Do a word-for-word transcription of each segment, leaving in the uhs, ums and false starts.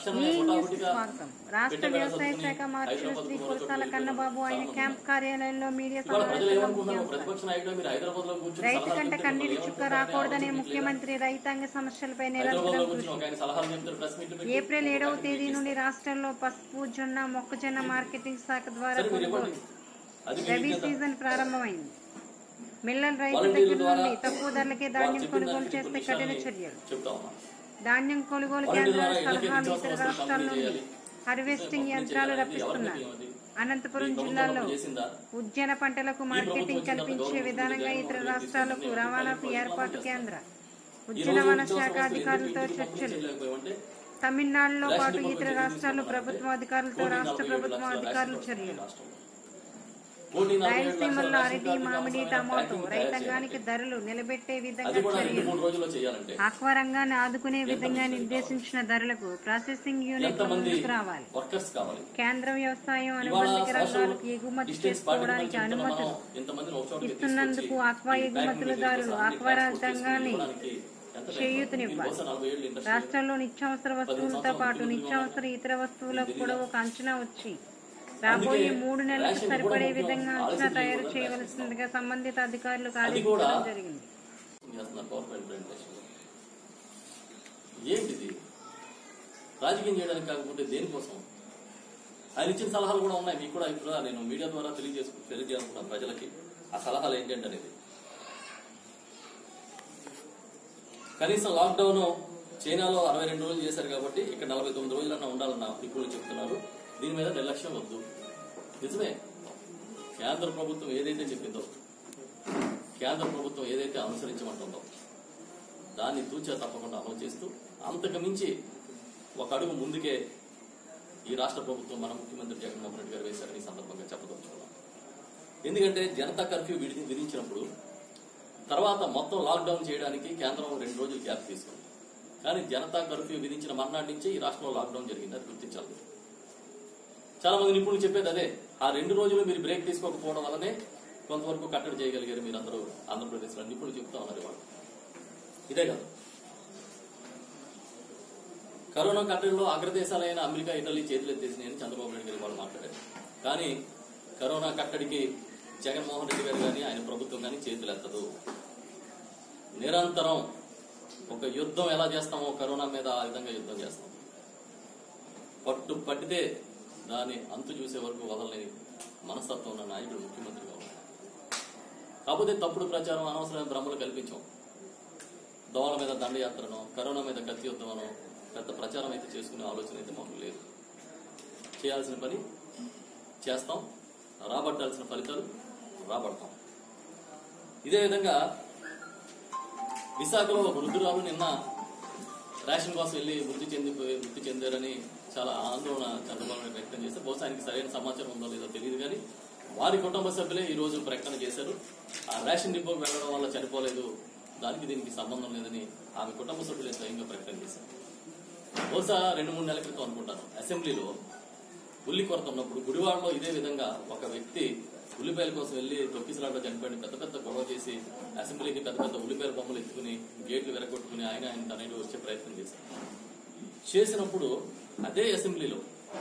స్వాగతం. రాష్ట్ర వ్యవసాయ శాఖ మార్చులు శ్రీ కురసాల కన్నబాబు ఆయన క్యాంప్ కార్యాలయంలో మీడియా సమావేశంలో రైతు కంటే కన్నీటి చుక్క రాకూడదనే ముఖ్యమంత్రి రైతాంగ సమస్యలపై నిరంతరం కృషి. ఏప్రిల్ ఏడవ తేదీ నుండి రాష్ట్రంలో పసుపు, జొన్న, మొక్కజొన్న మార్కెటింగ్ శాఖ ద్వారా కొనుగోలు రబీ సీజన్ ప్రారంభమైంది. మిల్లర్ రైతు దగ్గర నుండి తక్కువ ధరలకే ధాన్యం కొనుగోలు చేస్తే కఠిన చర్యలు. ధాన్యం కొనుగోలు కేంద్రాల సలహాలు ఇతర రాష్ట్రాల నుండి హార్వెస్టింగ్ యంత్రాలు రప్పిస్తున్నారు. అనంతపురం జిల్లాలో ఉద్యాన పంటలకు మార్కెటింగ్ కల్పించే విధానంగా ఇతర రాష్ట్రాలకు రవాణాకు ఏర్పాటు. కేంద్ర ఉద్యానవన శాఖ అధికారులతో చర్చలు. తమిళనాడులో పాటు ఇతర రాష్ట్రాల్లో ప్రభుత్వ అధికారులతో రాష్ట్ర ప్రభుత్వం అధికారులు చర్యలు. రాయలసీమలో అరటి, మామిడి, టమాటో రైతాంగానికి ధరలు నిలబెట్టే విధంగా చర్యలు. ఆక్వా రంగాన్ని ఆదుకునే విధంగా నిర్దేశించిన ధరలకు ప్రాసెసింగ్ యూనిట్ ముందుకు రావాలి. కేంద్ర వ్యవసాయం అనుబంధ రంగాలకు ఎగుమతి చేసుకోవడానికి అనుమతులు ఇస్తున్నందుకు ఆక్వా ఎగుమతులదారులు ఆక్వా రంగాన్ని చేయూతనివ్వాలి. రాష్ట్రంలో నిత్యావసర వస్తువులతో పాటు నిత్యావసర ఇతర వస్తువులకు కూడా ఒక అంచనా వచ్చి రాబోయే మూడు నెలలకు సరిపడే విధంగా అంచనా తయారు చేయవలసిందిగా సంబంధిత అధికారులకు ఆదేశించడం జరిగింది. ఏంటిది రాజకీయం చేయడానికి కాకపోతే దేనికోసం? ఆయన ఇచ్చిన సలహాలు కూడా ఉన్నాయి, మీకు కూడా ఇప్పుడు నేను మీడియా ద్వారా తెలియజేసు తెలియజేయాలనుకున్నాను ప్రజలకి ఆ సలహాలు ఏంటంటే అనేది. కనీసం లాక్డౌన్ చైనాలో అరవై రెండు రోజులు చేశారు కాబట్టి ఇక్కడ నలభై తొమ్మిది రోజులన్నా ఉండాలన్న నిపుణులు చెప్తున్నారు. దీని మీద నిర్లక్ష్యం వద్దు. నిజమే, కేంద్ర ప్రభుత్వం ఏదైతే చెప్పిందో, కేంద్ర ప్రభుత్వం ఏదైతే అనుసరించమంటుందో దాన్ని తూచా తప్పకుండా అమలు చేస్తూ అంతకు మించి ఒక అడుగు ముందుకే ఈ రాష్ట్ర ప్రభుత్వం మన ముఖ్యమంత్రి జగన్మోహన్ రెడ్డి గారు వేశారని ఈ సందర్భంగా చెప్పదలుచుకున్నాం. ఎందుకంటే జనతా కర్ఫ్యూ విధించినప్పుడు తర్వాత మొత్తం లాక్డౌన్ చేయడానికి కేంద్రం రెండు రోజులు గ్యాప్ తీసుకుంది. కానీ జనతా కర్ఫ్యూ విధించిన మర్నాటి నుంచే ఈ రాష్ట్రంలో లాక్డౌన్ జరిగింది. అది గుర్తించాలి. చాలా మంది నిపుణులు చెప్పేది అదే. ఆ రెండు రోజులు మీరు బ్రేక్ తీసుకోకపోవడం వల్లనే కొంతవరకు కట్టడి చేయగలిగారు మీరందరూ ఆంధ్రప్రదేశ్ లో నిపుణులు చెప్తా ఉన్నారు వాళ్ళు. ఇదే కాదు, కరోనా కట్టడిలో అగ్రదేశాలైన అమెరికా, ఇటలీ చేతులు ఎత్తేసినాయని చంద్రబాబు నాయుడు గారు వాళ్ళు మాట్లాడారు. కానీ కరోనా కట్టడికి జగన్మోహన్ రెడ్డి గారు కానీ ఆయన ప్రభుత్వం కానీ చేతులు ఎత్తదు. నిరంతరం ఒక యుద్ధం ఎలా చేస్తామో కరోనా మీద ఆ విధంగా యుద్ధం చేస్తాం. పట్టు పట్టితే దాన్ని అంతు చూసే వరకు వదలని మనస్తత్వం ఉన్న నాయకుడు ముఖ్యమంత్రిగా ఉన్నారు. కాకపోతే తప్పుడు ప్రచారం, అనవసరమైన భ్రమలు కల్పించాం. దోమల మీద దండయాత్రనో, కరోనా మీద కత్తి యుద్ధమనో పెద్ద ప్రచారం అయితే చేసుకునే ఆలోచన అయితే మాకు లేదు. చేయాల్సిన పని చేస్తాం, రాబట్టాల్సిన ఫలితాలు రాబడతాం. ఇదే విధంగా విశాఖలో ఒక వృద్ధురాలు నిన్న రేషన్ కోసం వెళ్లి మృతి చెందిపోయి మృతి చెందారని చాలా ఆందోళన చంద్రబాబు నాయుడు వ్యక్తం చేస్తే, బహుశా ఆయనకి సరైన సమాచారం ఉందో లేదో తెలియదు కానీ వారి కుటుంబ సభ్యులే ఈ రోజు ప్రకటన చేశారు. ఆ రేషన్ డిపోకి వెళ్లడం వల్ల చనిపోలేదు, దానికి దీనికి సంబంధం లేదని ఆమె కుటుంబ సభ్యులే స్వయంగా ప్రకటన చేశారు. బహుశా రెండు మూడు నెలల క్రితం అనుకుంటాను అసెంబ్లీలో ఉల్లి కొరత ఉన్నప్పుడు గుడివాడలో ఇదే విధంగా ఒక వ్యక్తి ఉల్లిపాయల కోసం వెళ్లి తొక్కిసలాట చనిపోయి పెద్ద పెద్ద గొడవ చేసి అసెంబ్లీకి పెద్ద పెద్ద ఉల్లిపాయల బొమ్మలు ఎత్తుకుని గేట్లు వెరగొట్టుకుని ఆయన ఆయన తనయుడు వచ్చే ప్రయత్నం చేశారు. చేసినప్పుడు అదే అసెంబ్లీలో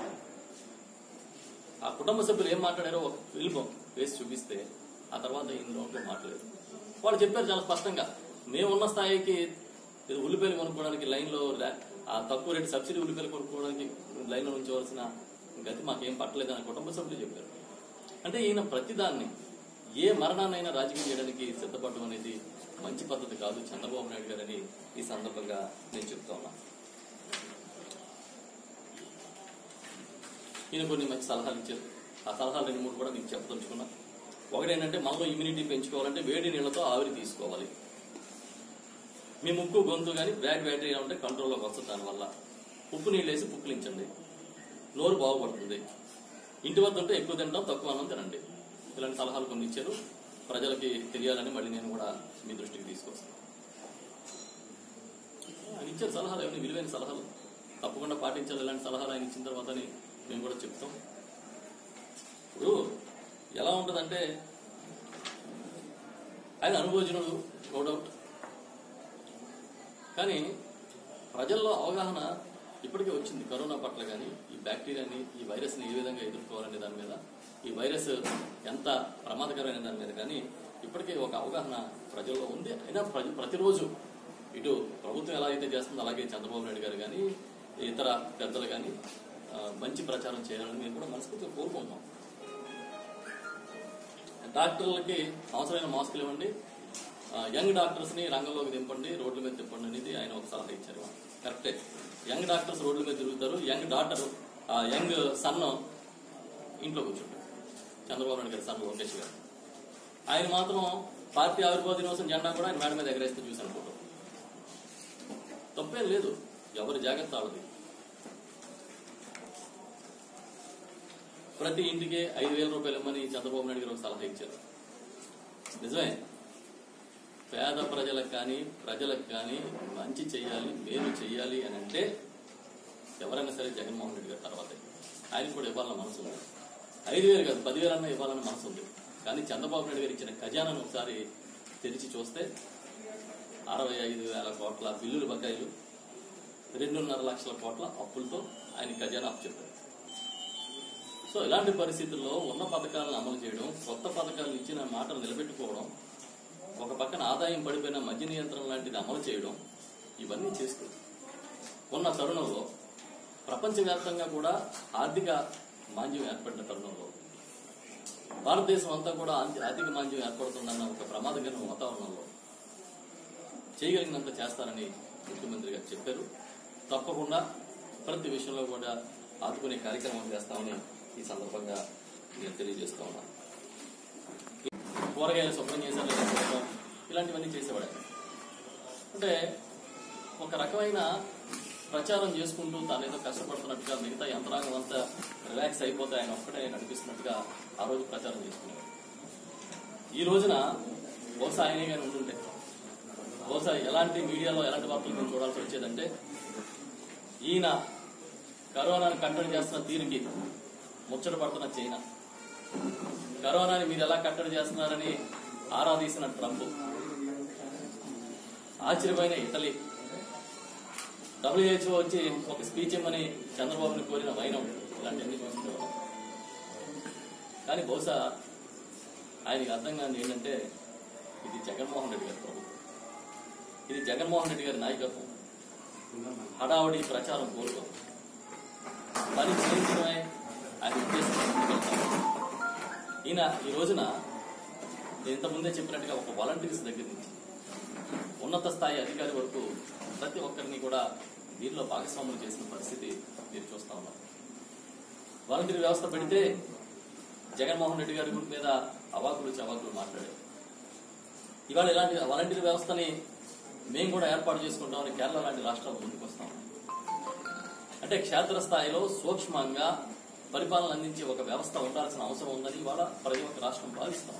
ఆ కుటుంబ సభ్యులు ఏం మాట్లాడారో ఒక ఫిల్మ్ వేసి చూపిస్తే ఆ తర్వాత ఇందులో మాట్లాడారు. వాళ్ళు చెప్పారు చాలా స్పష్టంగా, మేమున్న స్థాయికి ఉల్లిపాయలు కొనుక్కోవడానికి లైన్ లో ఆ తక్కువ రేటు సబ్సిడీ ఉల్లిపాయలు కొనుక్కోవడానికి లైన్ లో ఉంచవలసిన గతి మాకేం పట్టలేదని కుటుంబ సభ్యులు చెప్పారు. అంటే ఈయన ప్రతిదాన్ని ఏ మరణాన్నైనా రాజకీయం చేయడానికి సిద్ధపడడం అనేది మంచి పద్ధతి కాదు చంద్రబాబు నాయుడు గారని ఈ సందర్భంగా నేను చెప్తా ఉన్నా. ఈయన కొన్ని మంచి సలహాలు ఇచ్చారు. ఆ సలహాలు రెండు మూడు కూడా మీకు చెప్పదలుచుకున్నా. ఒకటేంటంటే మనలో ఇమ్యూనిటీ పెంచుకోవాలంటే వేడి నీళ్లతో ఆవిరి తీసుకోవాలి. మీ ముక్కు గొంతు కానీ బ్యాడ్ బ్యాటరీ ఉంటే కంట్రోల్లోకి వస్తుంది. దానివల్ల ఉప్పు నీళ్ళు వేసి పుక్కిలించండి, నోరు బాగుపడుతుంది. ఇంటి వద్ద ఉంటే ఎక్కువ తింటాం, తక్కువ అన్నం తినండి. ఇలాంటి సలహాలు కొన్ని ఇచ్చారు. ప్రజలకి తెలియాలని మళ్ళీ నేను కూడా మీ దృష్టికి తీసుకొస్తాను. ఆయన ఇచ్చారు సలహాలు, ఏమైనా విలువైన సలహాలు తప్పకుండా పాటించాలి. ఇలాంటి సలహాలు ఆయన ఇచ్చిన తర్వాత మేము కూడా చెప్తాం. ఇప్పుడు ఎలా ఉంటుందంటే ఆయన అనుభవజనుడు, నో డౌట్. కానీ ప్రజల్లో అవగాహన ఇప్పటికే వచ్చింది కరోనా పట్ల కానీ ఈ బ్యాక్టీరియాని ఈ వైరస్ని ఏ విధంగా ఎదుర్కోవాలనే దాని మీద, ఈ వైరస్ ఎంత ప్రమాదకరమైన దాని మీద కానీ ఇప్పటికే ఒక అవగాహన ప్రజల్లో ఉంది. అయినా ప్రతిరోజు ఇటు ప్రభుత్వం ఎలా అయితే చేస్తుందో అలాగే చంద్రబాబు నాయుడు గారు కానీ ఇతర పెద్దలు కానీ మంచి ప్రచారం చేయాలని మేము కూడా మనస్ఫూర్తిగా కోరుకుంటున్నాం. డాక్టర్లకి అవసరమైన మాస్కులు ఇవ్వండి, యంగ్ డాక్టర్స్ ని రంగంలోకి దింపండి, రోడ్ల మీద తిప్పండి అనేది ఆయన ఒక సలహా ఇచ్చారు. కరెక్టే, యంగ్ డాక్టర్స్ రోడ్ల మీద తిరుగుతారు, యంగ్ డాక్టర్ యంగ్ సన్ ఇంట్లో కూర్చుంటారు. చంద్రబాబు నాయుడు గారి సన్ లోకేష్ గారు ఆయన మాత్రం పార్టీ ఆవిర్భావ దినోత్సవం జెండా కూడా ఆయన మేడ మీద ఎగరేస్తూ చూశాను ఫోటో. తప్పేం లేదు, ఎవరి జాగ్రత్త వాళ్ళది. ప్రతి ఇంటికి ఐదు వేల రూపాయలు ఇమ్మని చంద్రబాబు నాయుడు గారు ఒక సలహా ఇచ్చారు. నిజమే, పేద ప్రజలకు కానీ ప్రజలకు కానీ మంచి చెయ్యాలి, మేలు చెయ్యాలి అని అంటే ఎవరైనా సరే జగన్మోహన్ రెడ్డి గారి తర్వాత ఆయనకు కూడా ఇవ్వాలన్న మనసు ఉంది. ఐదు వేలు కాదు పదివేలన్నా ఇవ్వాలన్న మనసు ఉంది. కానీ చంద్రబాబు నాయుడు గారు ఇచ్చిన ఖజానాను ఒకసారి తెరిచి చూస్తే అరవై ఐదు వేల కోట్ల బిల్లులు బకాయిలు, రెండున్నర లక్షల కోట్ల అప్పులతో ఆయన ఖజానా అప్పచెప్పారు. సో ఇలాంటి పరిస్థితుల్లో ఉన్న పథకాలను అమలు చేయడం, కొత్త పథకాలను ఇచ్చిన మాటలు నిలబెట్టుకోవడం, ఒక పక్కన ఆదాయం పడిపోయిన మద్య నియంత్రణ లాంటిది అమలు చేయడం, ఇవన్నీ చేస్తూ ఉన్న తరుణంలో ప్రపంచవ్యాప్తంగా కూడా ఆర్థిక మాంద్యం ఏర్పడిన తరుణంలో భారతదేశం అంతా కూడా ఆర్థిక మాంద్యం ఏర్పడుతుందన్న ఒక ప్రమాదకరమైన వాతావరణంలో చేయగలిగినంత చేస్తారని ముఖ్యమంత్రి గారు చెప్పారు. తప్పకుండా ప్రతి విషయంలో కూడా ఆదుకునే కార్యక్రమం చేస్తామని ఈ సందర్భంగా నేను తెలియజేస్తా ఉన్నాను. కూరగాయలు శుభ్రం చేశారు ఇలాంటివన్నీ చేసేవాడు. అంటే ఒక రకమైన ప్రచారం చేసుకుంటూ తానేదో కష్టపడుతున్నట్టుగా మిగతా యంత్రాంగం అంతా రిలాక్స్ అయిపోతే ఆయన ఒక్కడే నడిపిస్తున్నట్టుగా ఆ రోజు ప్రచారం చేసుకునేవాడు. ఈ రోజున బహుశా ఆయనే కానీ ఉంటుంటే బహుశా ఎలాంటి మీడియాలో ఎలాంటి వార్తలు మేము చూడాల్సి వచ్చేదంటే, ఈయన కరోనాను కట్టడి చేస్తున్న తీరుకి ముచ్చట పడుతున్న చైనా, కరోనాని మీరు ఎలా కట్టడి చేస్తున్నారని ఆరాధిస్తున్న ట్రంప్, ఆశ్చర్యమైన ఇటలీ, డబ్ల్యూహెచ్ఓ వచ్చి ఒక స్పీచ్ ఇమ్మని చంద్రబాబుని కోరిన వైనం, ఇలాంటివన్నీ చూసుకుంటారు. కానీ బహుశా ఆయనకి అర్థం కాని ఏంటంటే ఇది జగన్మోహన్ రెడ్డి గారి ప్రభుత్వం, ఇది జగన్మోహన్ రెడ్డి గారి నాయకత్వం. హడావుడి ప్రచారం కోరుకో పని చేయించడమే ఆయన ఉద్దేశం. ఈయన ఈ రోజున నేను ఇంతకుముందే చెప్పినట్టుగా ఒక వాలంటీర్స్ దగ్గర నుంచి ఉన్నత స్థాయి అధికారి వరకు ప్రతి ఒక్కరిని కూడా దీనిలో భాగస్వాములు చేసిన పరిస్థితి మీరు చూస్తా ఉన్నారు. వాలంటీర్ వ్యవస్థ పెడితే జగన్మోహన్ రెడ్డి గారి మీద అవాకులు చవాకులు మాట్లాడారు. ఇవాళ ఇలాంటి వాలంటీర్ వ్యవస్థని మేము కూడా ఏర్పాటు చేసుకుంటామని కేరళ లాంటి రాష్ట్రాలు ముందుకు వస్తాం. అంటే క్షేత్రస్థాయిలో సూక్ష్మంగా పరిపాలన అందించే ఒక వ్యవస్థ ఉండాల్సిన అవసరం ఉందని ఇవాళ ప్రతి ఒక్క రాష్ట్రం భావిస్తాం.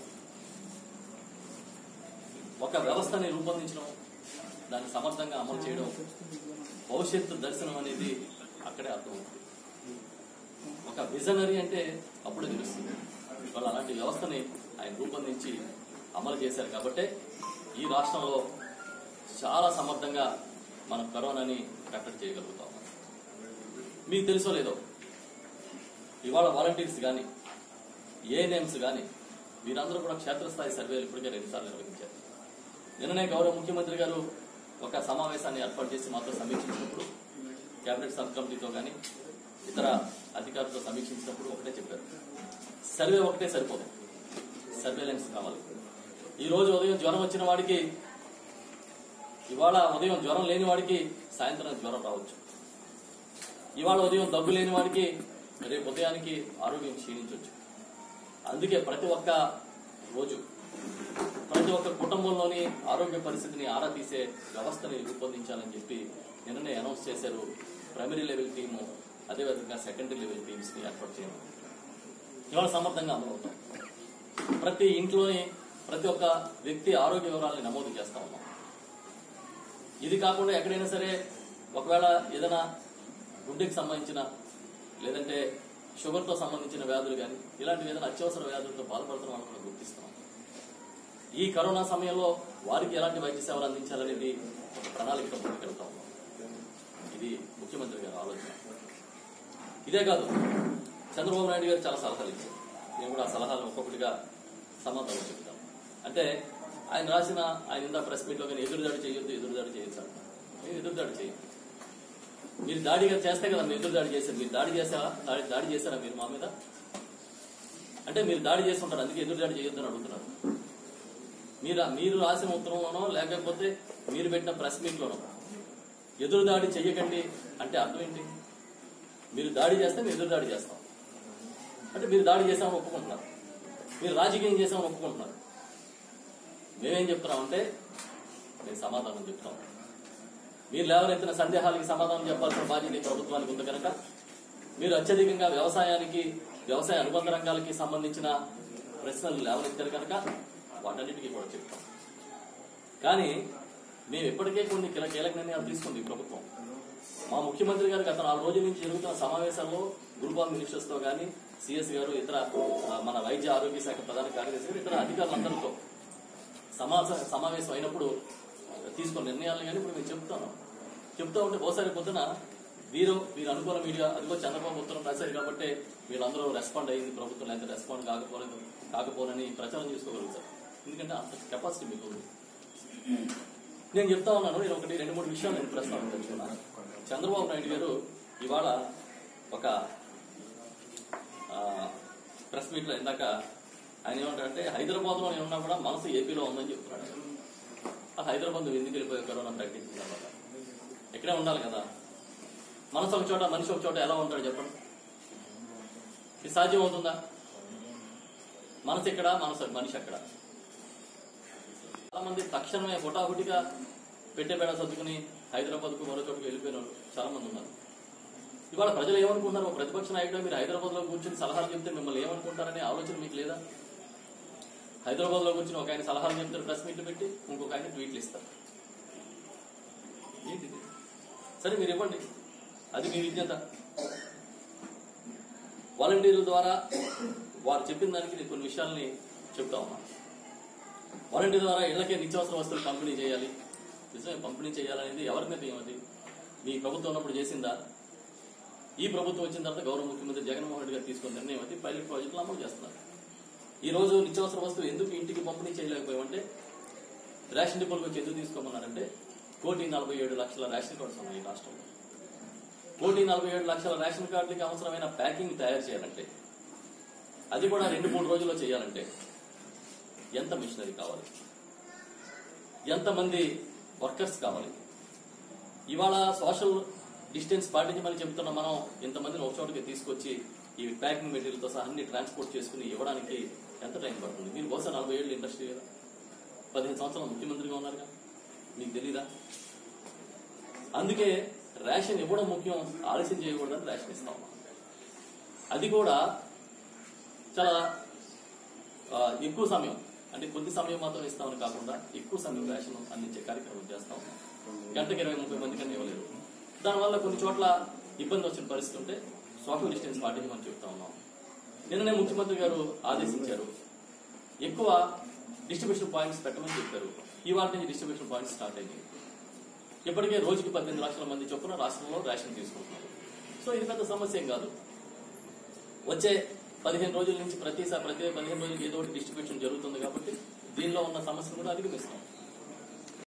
ఒక వ్యవస్థని రూపొందించడం, దాన్ని సమర్థంగా అమలు చేయడం, భవిష్యత్తు దర్శనం అనేది అక్కడే అర్థమవుతుంది. ఒక విజనరీ అంటే అప్పుడే తెలుస్తుంది. ఇవాళ అలాంటి వ్యవస్థని ఆయన రూపొందించి అమలు చేశారు కాబట్టే ఈ రాష్ట్రంలో చాలా సమర్థంగా మనం కరోనాని కట్టడి చేయగలుగుతాం. మీకు తెలుసో లేదో ఇవాళ వాలంటీర్స్ కానీ ఏఎన్ఎంస్ కానీ వీరందరూ కూడా క్షేత్రస్థాయి సర్వేలు ఇప్పటికే రెండుసార్లు నిర్వహించారు. నిన్ననే గౌరవ ముఖ్యమంత్రి గారు ఒక సమావేశాన్ని ఏర్పాటు చేసి మాతో సమీక్షించినప్పుడు, కేబినెట్ సబ్ కమిటీతో కానీ ఇతర అధికారులతో సమీక్షించినప్పుడు ఒకటే చెప్పారు, సర్వే ఒకటే సరిపోదు, సర్వేలెన్స్ కావాలి. ఈ రోజు ఉదయం జ్వరం వచ్చిన వాడికి ఇవాళ ఉదయం జ్వరం లేని వాడికి సాయంత్రం జ్వరం రావచ్చు. ఇవాళ ఉదయం దగ్గు లేని వాడికి రేపు ఉదయానికి ఆరోగ్యం క్షీణించవచ్చు. అందుకే ప్రతి ఒక్క రోజు ప్రతి ఒక్క కుటుంబంలోని ఆరోగ్య పరిస్థితిని ఆరా తీసే వ్యవస్థని రూపొందించాలని చెప్పి నిన్ననే అనౌన్స్ చేశారు. ప్రైమరీ లెవెల్ టీము, అదేవిధంగా సెకండరీ లెవెల్ టీమ్స్ ని ఏర్పాటు చేయడం ఇవాళ సమర్థంగా అమలవుతాం. ప్రతి ఇంట్లోని ప్రతి ఒక్క వ్యక్తి ఆరోగ్య వివరాలని నమోదు చేస్తా ఉన్నాం. ఇది కాకుండా ఎక్కడైనా సరే ఒకవేళ ఏదైనా గుండెకి సంబంధించిన లేదంటే షుగర్తో సంబంధించిన వ్యాధులు కానీ ఇలాంటి ఏదైనా అత్యవసర వ్యాధులతో బాధపడుతున్న వాళ్ళని కూడా గుర్తిస్తున్నాం. ఈ కరోనా సమయంలో వారికి ఎలాంటి వైద్య సేవలు అందించాలనేది ఒక ప్రణాళికతో ముందుకెళ్తా ఉన్నాం. ఇది ముఖ్యమంత్రి గారి ఆలోచన. ఇదే కాదు, చంద్రబాబు నాయుడు గారు చాలా సలహాలు ఇచ్చారు. నేను కూడా ఆ సలహాలను ఒక్కొక్కటిగా సమాధానం చెప్తాను. అంటే ఆయన రాసిన ఆయన ఇందా ప్రెస్ మీట్లో కానీ ఎదురుదాడి చేయొద్దు ఎదురుదాడి చేయొచ్చు అంట. మీరు ఎదురుదాడి చేయొద్దు. మీరు దాడిగా చేస్తే కదా మీరు ఎదురుదాడి చేశారు. మీరు దాడి చేసారా దాడి దాడి చేశారా మీరు మా మీద? అంటే మీరు దాడి చేసి ఉంటారు, అందుకే ఎదురుదాడి చేయొద్దని అడుగుతున్నారు. మీరు మీరు రాసిన ఉత్తరంలోనో లేకపోతే మీరు పెట్టిన ప్రెస్ మీట్లోనో ఎదురుదాడి చెయ్యకండి అంటే అర్థం ఏంటి? మీరు దాడి చేస్తే మేము ఎదురుదాడి చేస్తాం అంటే మీరు దాడి చేసామని ఒప్పుకుంటున్నారు, మీరు రాజకీయం చేసామని ఒప్పుకుంటున్నారు. మేమేం చెప్తున్నామంటే మేము సమాధానం చెప్తాం. మీరు లేవనెత్తిన సందేహాలకి సమాధానం చెప్పాల్సిన బాధ్యత ఈ ప్రభుత్వానికి ఉంది కనుక మీరు అత్యధికంగా వ్యవసాయానికి వ్యవసాయ అనుబంధ రంగాలకి సంబంధించిన ప్రశ్నలు లేవనెత్తారు కనుక వాటన్నిటికీ కూడా చెప్తాం. కానీ మేము ఇప్పటికే కొన్ని కీలక నిర్ణయాలు తీసుకుంది ప్రభుత్వం. మా ముఖ్యమంత్రి గారు గత నాలుగు రోజుల నుంచి జరుగుతున్న సమావేశాల్లో గ్రూప్ ఆఫ్ మినిస్టర్స్ తో కానీ సిఎస్ గారు ఇతర మన వైద్య ఆరోగ్య శాఖ ప్రధాన కార్యదర్శి గారు ఇతర అధికారులందరితో సమావేశం అయినప్పుడు తీసుకున్న నిర్ణయాలను కానీ ఇప్పుడు మేము చెప్తాను. చెప్తా ఉంటే ఓసారి పొద్దున వీరు వీరు అనుకూల మీడియా అదిగో చంద్రబాబు ఉత్తరం రాశారు కాబట్టి వీళ్ళందరూ రెస్పాండ్ అయ్యింది ప్రభుత్వం, లేకపోతే రెస్పాండ్ కాకపోలేదు కాకపోనని ప్రచారం చేసుకోగలుగుతారు. ఎందుకంటే అంత కెపాసిటీ మీకు ఉంది. నేను చెప్తా ఉన్నాను, నేను ఒకటి రెండు మూడు విషయాలు నేను ప్రస్తావించుకున్నాను. చంద్రబాబు నాయుడు గారు ఇవాళ ఒక ప్రెస్ మీట్ లో ఇందాక ఆయన ఏమంటారంటే హైదరాబాద్ లో ఏమన్నా కూడా మనసు ఏపీలో ఉందని చెప్తున్నాడు. ఆ హైదరాబాద్ ఎందుకు వెళ్ళిపోయే కరోనా ప్రకటించిన తర్వాత ఇక్కడే ఉండాలి కదా. మనసు ఒక చోట మనిషి ఒక చోట ఎలా ఉంటాడు చెప్పండి? ఇది సాధ్యం అవుతుందా? మనసు ఇక్కడ మనసు మనిషి అక్కడ. చాలా మంది తక్షణమే హుటాహుటిగా పెట్టేబేడ సర్దుకుని హైదరాబాద్ కు మరో చోటుకు వెళ్ళిపోయిన వాళ్ళు చాలా మంది ఉన్నారు. ఇవాళ ప్రజలు ఏమనుకుంటున్నారు? ఒక ప్రతిపక్ష నాయకుడు మీరు హైదరాబాద్ లో కూర్చొని సలహాలు చెప్తే మిమ్మల్ని ఏమనుకుంటారనే ఆలోచన మీకు లేదా? హైదరాబాద్ లో కూర్చొని ఒక ఆయన సలహాలు చెప్తారు, ప్రెస్ మీట్లు పెట్టి ఇంకొక ఆయన ట్వీట్లు ఇస్తారు. ఏంటిది? సరే మీరు ఇవ్వండి, అది మీ విజ్ఞత. వాలంటీర్ల ద్వారా వారు చెప్పిన దానికి నేను కొన్ని విషయాల్ని చెప్తా ఉన్నాను. వాలంటీర్ ద్వారా ఇళ్లకే నిత్యావసర వస్తువులు పంపిణీ చేయాలి. నిజమే, పంపిణీ చేయాలనేది ఎవరి నిర్ణయం? అది మీ ప్రభుత్వం ఉన్నప్పుడు చేసిందా? ఈ ప్రభుత్వం వచ్చిన తర్వాత గౌరవ ముఖ్యమంత్రి జగన్మోహన్ రెడ్డి గారు తీసుకున్న నిర్ణయం అది పైలట్ ప్రాజెక్టులు అమలు చేస్తున్నారు. ఈ రోజు నిత్యావసర వస్తువు ఎందుకు ఇంటికి పంపిణీ చేయలేకపోయామంటే రేషన్ డిపోలకు వచ్చి ఎందుకు తీసుకోమన్నారంటే కోటి నలభై ఏడు లక్షల రేషన్ కార్డ్స్ ఉన్నాయి ఈ రాష్ట్రంలో. కోటి నలభై ఏడు లక్షల రేషన్ కార్డులకి అవసరమైన ప్యాకింగ్ తయారు చేయాలంటే, అది కూడా రెండు మూడు రోజుల్లో చేయాలంటే ఎంత మిషనరీ కావాలి, ఎంతమంది వర్కర్స్ కావాలి? ఇవాళ సోషల్ డిస్టెన్స్ పాటించమని చెబుతున్న మనం ఇంతమందిని ఒక చోటుకి తీసుకొచ్చి ఈ ప్యాకింగ్ మెటీరియల్తో సహా అన్ని ట్రాన్స్పోర్ట్ చేసుకుని ఇవ్వడానికి ఎంత టైం పడుతుంది? మీరు బహుశా నలభై ఏళ్ళు ఇండస్ట్రీ కదా, పదిహేను సంవత్సరాలు ముఖ్యమంత్రిగా ఉన్నారుగా, మీకు తెలీదా? అందుకే రేషన్ ఇవ్వడం ముఖ్యం, ఆలస్యం చేయకూడదని రేషన్ ఇస్తాం. అది కూడా చాలా ఎక్కువ సమయం, అంటే కొద్ది సమయం మాత్రం ఇస్తామని కాకుండా ఎక్కువ సమయం రేషన్ అందించే కార్యక్రమం చేస్తాం. గంటకి ఇరవై ముప్పై మంది కన్నా ఇవ్వలేదు. దానివల్ల కొన్ని చోట్ల ఇబ్బంది వచ్చిన పరిస్థితి ఉంటే సోషల్ డిస్టెన్స్ పాటించమని చెప్తా ఉన్నాం. నిన్ననే ముఖ్యమంత్రి గారు ఆదేశించారు, ఎక్కువ డిస్ట్రిబ్యూషన్ పాయింట్స్ పెట్టమని చెప్పారు. ఈ వాటి నుంచి డిస్ట్రిబ్యూషన్ పాయింట్స్ స్టార్ట్ అయ్యాయి. ఇప్పటికే రోజుకి పద్దెనిమిది లక్షల మంది చొప్పున రాష్ట్రంలో రేషన్ తీసుకుంటున్నారు. సో ఇది పెద్ద సమస్య ఏం కాదు. వచ్చే పదిహేను రోజుల నుంచి ప్రతిసారి ప్రతి పదిహేను రోజులకి ఏదో ఒకటి డిస్ట్రిబ్యూషన్ జరుగుతుంది కాబట్టి దీనిలో ఉన్న సమస్యను కూడా అధిగమిస్తాం.